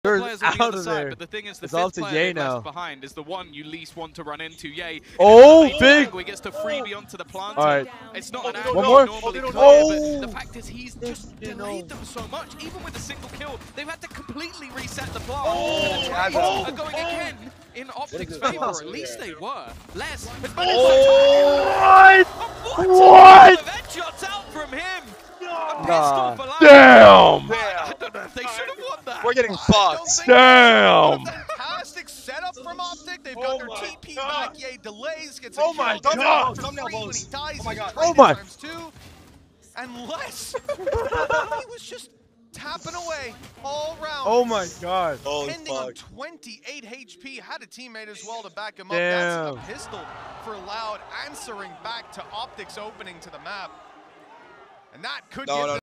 They're players on the out other of side, there. but the thing is, the It's all fifth to player Yay they left now. behind is the one you least want to run into. Yay. Oh, big! He gets to freebie onto the planter. All right. It's not an One angle more. normally clear, Oh! but the fact is he's just delayed them so much. Even with a single kill, they've had to completely reset the plant. And the trades are going again in OpTic's favor, or at least they were. Les has managed What? what? Headshots out from him. A pistol for life. Damn! I don't know if they should have won that. We're getting fucked. Damn! Fantastic setup from OpTic. They've got their TP back. Yay, delays. Gets a Oh my kill. God. Thumbnail when he dies. Oh my God. Oh my. Times two. And less. He was just tapping away all round. Oh my god. Holy Ending on fuck. 28 HP. Had a teammate as well to back him up. Damn. That's a pistol for Loud, answering back to OpTic's opening to the map. And that could give them